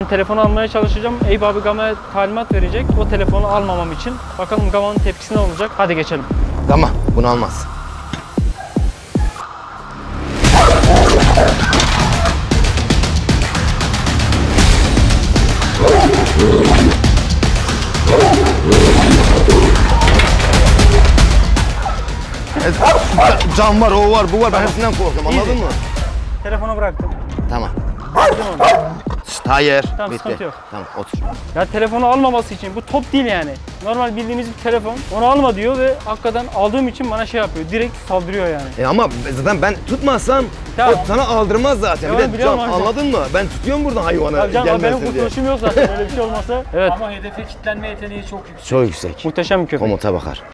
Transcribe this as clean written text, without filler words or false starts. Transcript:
Telefonu almaya çalışacağım. Eyüp abi Gama'ya talimat verecek. O telefonu almamam için. Bakalım Gama'nın tepkisi ne olacak? Hadi geçelim. Gama bunu almaz. Can var, o var, bu var. Ben hepsinden korkuyorum. Anladın mı? Telefonu bıraktım. Tamam. Aldım onu. Hayır. Tamam, bitti. sıkıntı yok. Tamam, otur. Ya telefonu almaması için, bu top değil yani. Normal bildiğimiz bir telefon. Onu alma diyor ve hakikaten aldığım için bana şey yapıyor. Direkt saldırıyor yani. Ama zaten ben tutmazsam Tamam. o sana aldırmaz zaten. Tamam, Bir de biliyorum can, abi. anladın mı? Ben tutuyorum buradan hayvanı Abi canım, benim gelmesin diye. kurtuluşum yok zaten öyle bir şey olmasa. Evet. Ama hedefe kilitlenme yeteneği çok yüksek. Çok yüksek. Muhteşem bir köpek. Komuta bakar.